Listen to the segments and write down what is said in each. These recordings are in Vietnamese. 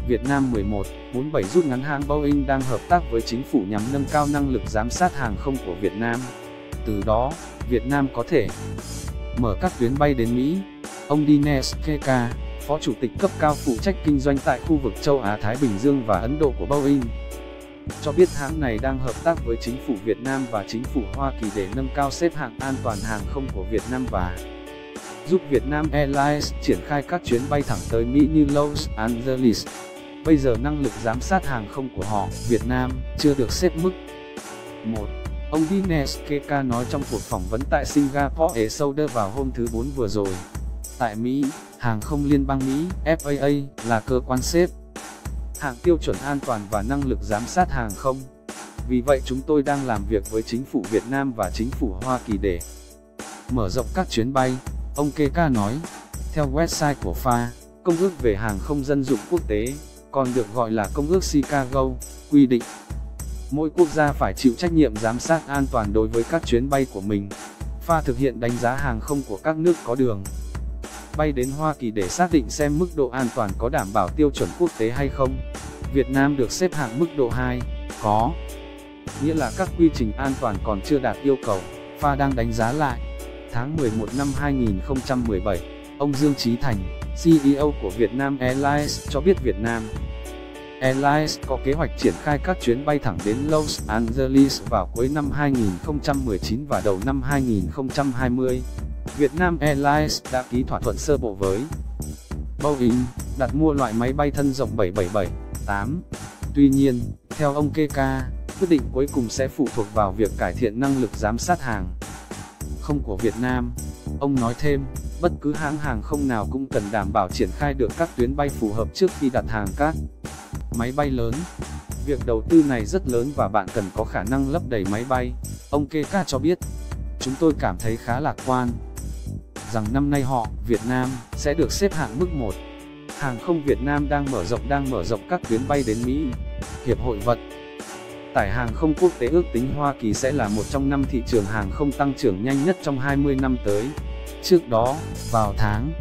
Việt Nam 1147 rút ngắn hãng Boeing đang hợp tác với chính phủ nhằm nâng cao năng lực giám sát hàng không của Việt Nam. Từ đó, Việt Nam có thể mở các tuyến bay đến Mỹ. Ông Dinesh Keka, Phó Chủ tịch cấp cao phụ trách kinh doanh tại khu vực châu Á-Thái Bình Dương và Ấn Độ của Boeing, cho biết hãng này đang hợp tác với chính phủ Việt Nam và chính phủ Hoa Kỳ để nâng cao xếp hạng an toàn hàng không của Việt Nam và giúp Vietnam Airlines triển khai các chuyến bay thẳng tới Mỹ như Los Angeles. Bây giờ năng lực giám sát hàng không của họ, Việt Nam, chưa được xếp mức 1. Ông Dinesh Keka nói trong cuộc phỏng vấn tại Singapore Airport vào hôm thứ Bốn vừa rồi. Tại Mỹ, Hàng không Liên bang Mỹ, FAA, là cơ quan xếp hạng tiêu chuẩn an toàn và năng lực giám sát hàng không. Vì vậy chúng tôi đang làm việc với chính phủ Việt Nam và chính phủ Hoa Kỳ để mở rộng các chuyến bay, ông Keka nói. Theo website của FAA, Công ước về Hàng không Dân dụng Quốc tế, còn được gọi là Công ước Chicago, quy định mỗi quốc gia phải chịu trách nhiệm giám sát an toàn đối với các chuyến bay của mình. FAA thực hiện đánh giá hàng không của các nước có đường bay đến Hoa Kỳ để xác định xem mức độ an toàn có đảm bảo tiêu chuẩn quốc tế hay không. Việt Nam được xếp hạng mức độ 2, có nghĩa là các quy trình an toàn còn chưa đạt yêu cầu. FAA đang đánh giá lại. Tháng 11 năm 2017, ông Dương Chí Thành, CEO của Vietnam Airlines cho biết Vietnam Airlines có kế hoạch triển khai các chuyến bay thẳng đến Los Angeles vào cuối năm 2019 và đầu năm 2020. Vietnam Airlines đã ký thỏa thuận sơ bộ với Boeing, đặt mua loại máy bay thân rộng 777-8. Tuy nhiên, theo ông Keka, quyết định cuối cùng sẽ phụ thuộc vào việc cải thiện năng lực giám sát hàng không của Việt Nam. Ông nói thêm, bất cứ hãng hàng không nào cũng cần đảm bảo triển khai được các tuyến bay phù hợp trước khi đặt hàng các máy bay lớn. Việc đầu tư này rất lớn và bạn cần có khả năng lấp đầy máy bay. Ông Keka cho biết, chúng tôi cảm thấy khá lạc quan rằng năm nay Việt Nam, sẽ được xếp hạng mức 1. Hàng không Việt Nam đang mở rộng các tuyến bay đến Mỹ. Hiệp hội vận tải hàng không quốc tế ước tính Hoa Kỳ sẽ là một trong 5 thị trường hàng không tăng trưởng nhanh nhất trong 20 năm tới. Trước đó, vào tháng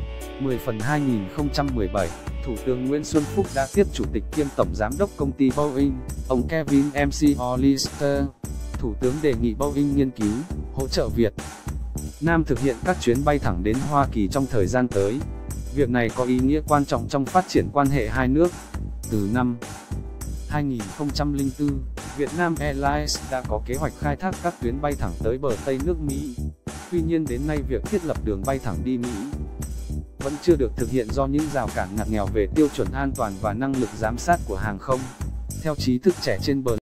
10/2017, Thủ tướng Nguyễn Xuân Phúc đã tiếp Chủ tịch kiêm Tổng Giám đốc công ty Boeing, ông Kevin McAllister. Thủ tướng đề nghị Boeing nghiên cứu, hỗ trợ Việt Nam thực hiện các chuyến bay thẳng đến Hoa Kỳ trong thời gian tới. Việc này có ý nghĩa quan trọng trong phát triển quan hệ hai nước. Từ năm 2004, Vietnam Airlines đã có kế hoạch khai thác các tuyến bay thẳng tới bờ Tây nước Mỹ. Tuy nhiên đến nay việc thiết lập đường bay thẳng đi Mỹ vẫn chưa được thực hiện do những rào cản ngặt nghèo về tiêu chuẩn an toàn và năng lực giám sát của hàng không. Theo trí thức trẻ trên bờ